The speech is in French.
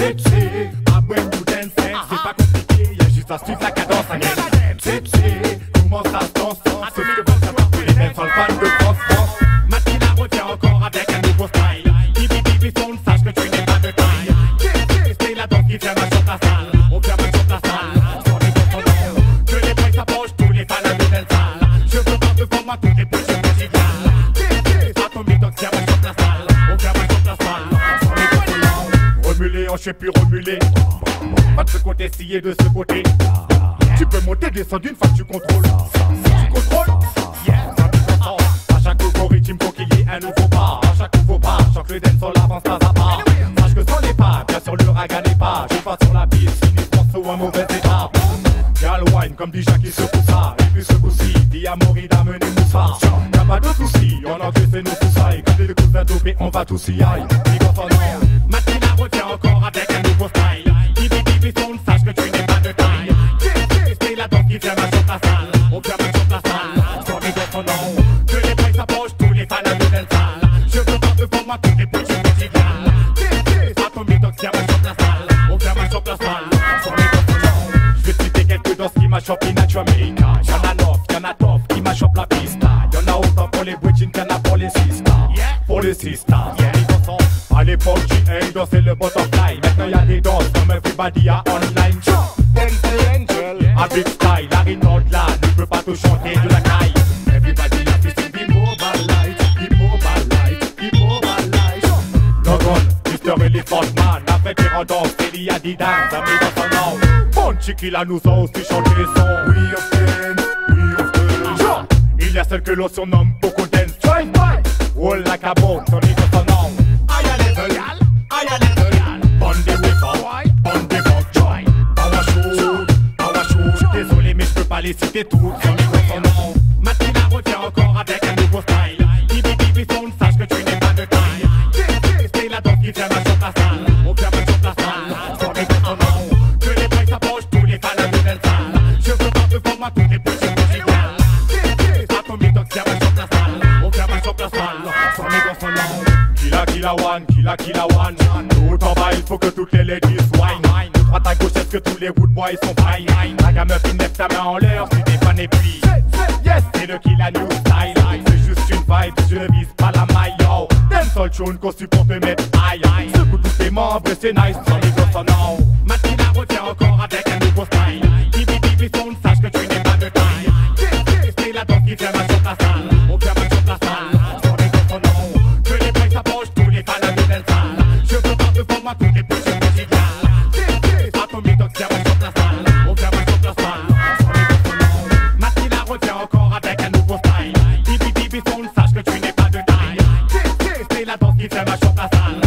C'est un brand new dance, c'est pas compliqué, y'a juste à suivre la cadence. C'est comment ça se danse, c'est ce que veulent savoir tous les mecs sont le fan de France. Matina revient encore avec un nouveau style. Bibi sonne, sache que tu n'es pas de taille. C'est la danse qui vient sur ta salle, on vient sur ta salle. Sans les confondants, que les boys s'approchent, tous les fans de nouvelle salle. Je veux voir devant moi tous les petits musicales. Atomic Dogs vient sur ta salle, on vient sur ta salle. Sans les confondants, remuler, je sais plus remuler. Pas de ce côté-ci et de ce côté. Tu peux monter, descendre une fois que tu contrôles. Tu contrôles? À chaque nouveau rythme, faut qu'il y ait un nouveau pas. À chaque nouveau pas, chaque le dancehall avance pas à pas. Sache que sans les pas, bien sûr le raga n'est pas. Je passe sur la piste, uniquement sur un mauvais état. Gal wine comme Bija qui secoue ça. Et puis ce coup-ci, Diamori d'amener Moussa. Y'a pas de soucis, on encaisse nos soussailles. Quand t'es des coups dopés, on va tous y aille. Matina revient encore avec un nouveau style. Bibi sonne, sache que tu n'es pas de taille. C'est la danse qui vient sur ta salle, on vient sur ta salle. Sans les confondants, que les boys s'approchent, tous les fans de nouvelle salle. Je veux voir devant moi tous les petits musicales. Atomic Dogs vient sur ta salle, on vient sur ta salle. Sans les confondants, je vais te citer quelques danses qui m'achopent Inacho America. Y'en a 9, y'en a 9 qui m'achopent la pista. Y'en a autant pour les bridging qu'en a pour les sisters. Pour les sisters, à l'époque, G.A. dansait le butterfly. Maintenant y'a des danses comme everybody a online. A big style, la rinode là ne peut pas te chanter de la caille. Everybody a this thing, be mobile light, be mobile light, be mobile light. Logan, Mr. Elephant Man, avec les danses, il y a des danses, amis dans son nom. Bon Chiquila nous a aussi chanté son We of Dance, We of Dance. Il y a celle que l'on surnomme Poco Dance, Drive By. Roll like a boat, on est dans son nom. Aya level, aya level. Bondé Weaver, Bondé Rock Joy. Power shoot, désolé mais je peux pas les citer toutes, on est dans son nom. Matina revient encore avec un nouveau style. Bibi sonne, sache que tu n'es pas de taille. C'est la danse qui vient sur ta salle, on vient sur ta salle. Sans les son nom, que les boys s'approchent, tous les fans de nouvelle salle. Je veux voir devant moi tous les petits musicales. Atomic Dogs vient sur ta salle, on vient sur ta salle. Sans les son nom, Killa one. Tout en bas, il faut que toutes les ladies wine. De droite à gauche, est-ce que tous les wood boys sont fine? La gamme une lève ta main en l'air, si t'es fan et puis yes, c'est le Killa new style. C'est juste une vibe, je vise pas la maille. Yo, dancehall tune conçu pour te mettre aïe. Secoue tous tes membres et c'est nice, sans les gros son nom. Matina revient encore avec un nouveau style. Bibi sonne, sache que tu n'es pas de taille. C'est la danse qui vient sur ta salle, on vient sur ta salle. Sans les gros son nom, que les boys s'approchent, tous les fans de nouvelle salle. Je veux voir devant moi tous les petits musicales. Atomic Dogs vient sur ta salle, on vient sur ta salle. Sans les gros son nom, Matina revient encore avec un nouveau style. Bibi sonne, sache que tu n'es pas de taille. C'est la danse qui vient sur ta salle.